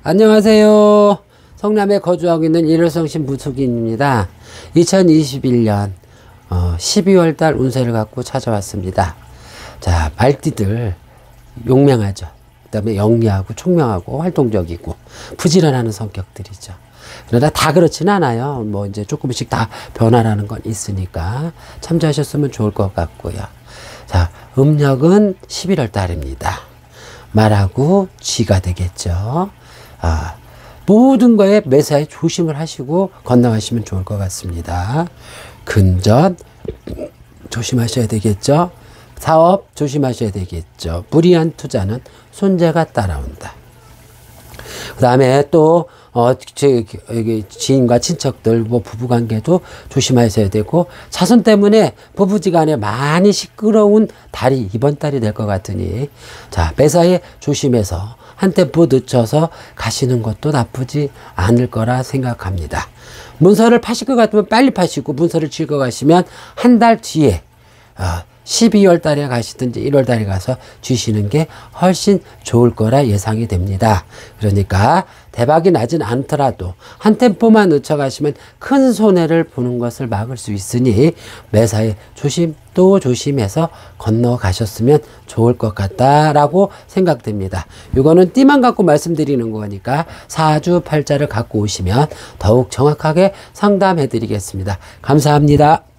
안녕하세요. 성남에 거주하고 있는 일월성신 무속인입니다. 2021년 12월 달 운세를 갖고 찾아왔습니다. 자, 말띠들 용맹하죠. 그 다음에 영리하고 총명하고 활동적이고 부지런하는 성격들이죠. 그러나 다 그렇지는 않아요. 뭐 이제 조금씩 다 변화라는 건 있으니까 참조하셨으면 좋을 것 같고요. 자, 음력은 11월 달입니다. 말하고 쥐가 되겠죠. 모든 거에 매사에 조심을 하시고 건너가시면 좋을 것 같습니다. 근전 조심하셔야 되겠죠. 사업 조심하셔야 되겠죠. 무리한 투자는 손재가 따라온다. 그 다음에 또 지인과 친척들 뭐 부부관계도 조심하셔야 되고, 자손 때문에 부부지간에 많이 시끄러운 달이 이번 달이 될 것 같으니, 자, 매사에 조심해서 한 템포 늦춰서 가시는 것도 나쁘지 않을 거라 생각합니다. 문서를 파실 것 같으면 빨리 파시고, 문서를 칠거 가시면 한 달 뒤에 12월 달에 가시든지 1월 달에 가서 주시는 게 훨씬 좋을 거라 예상이 됩니다. 그러니까 대박이 나진 않더라도 한 템포만 늦춰 가시면 큰 손해를 보는 것을 막을 수 있으니 매사에 또 조심해서 건너가셨으면 좋을 것 같다라고 생각됩니다. 이거는 띠만 갖고 말씀드리는 거니까 사주 팔자를 갖고 오시면 더욱 정확하게 상담해 드리겠습니다. 감사합니다.